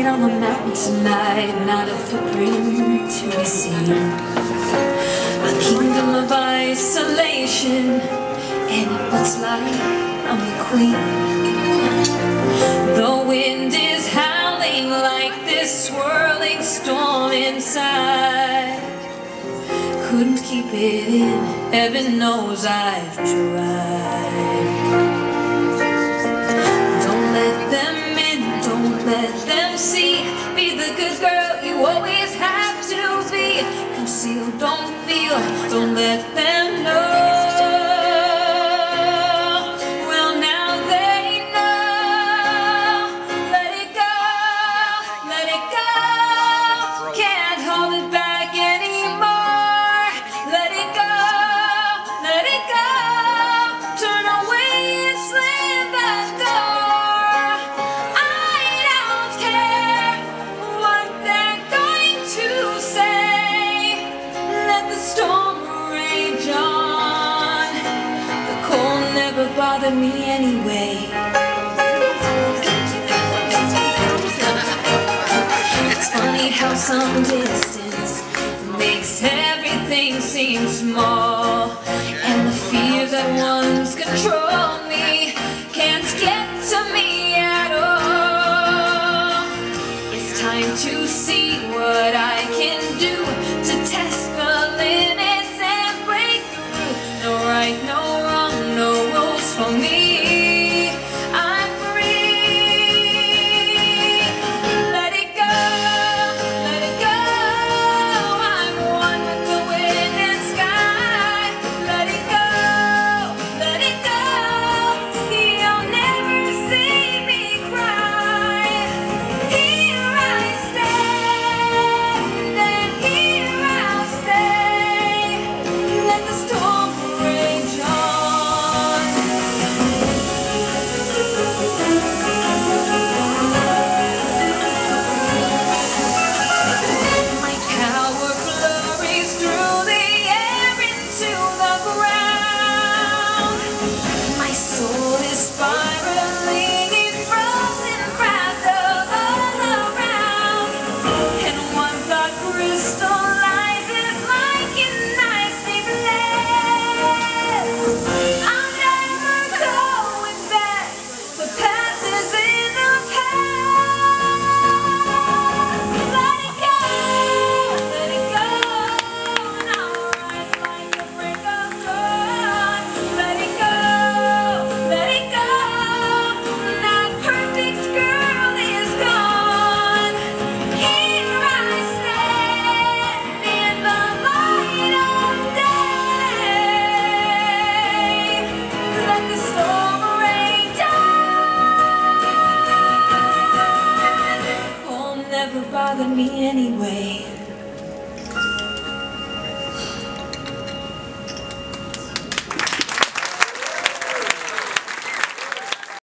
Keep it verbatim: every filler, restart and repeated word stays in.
on the mountain tonight, not a footprint to be seen. A kingdom of isolation, and it looks like I'm the queen. The wind is howling like this swirling storm inside. Couldn't keep it in, heaven knows I've tried. Don't let them in, don't let them see. Be the good girl you always have to be. Conceal, don't feel, don't let them know. Well, now they know. Let it go, let it go. Can't hold it back anymore. Let it go, let it go. Turn away and slam the door. I don't care what they're going to say. Let the storm rage on. The cold never bothered me anyway. It's funny how some distance makes everything seem small, and the fear that once controlled me can't get to me at all. It's time to see what I can do to test the limits and break through. No right, no wrong, no rules for me. I'm free. Let it go, let it go. I'm one with the wind and sky. Let it go, let it go. You'll never see me cry. Here I stand, and here I'll stay. Let the storm rage on. My power flurries through the air into the ground. My soul is spiraling in frozen fractals all around. And one thought crystallizes like an icy blast. I'm never going back. The past is in the past. Let it go, let it go. And I'll rise like a break of dawn. Let it go, let it go. That perfect girl is gone. Here I stand in the light of day. Let the storm rage on. Oh, never bothered me anyway.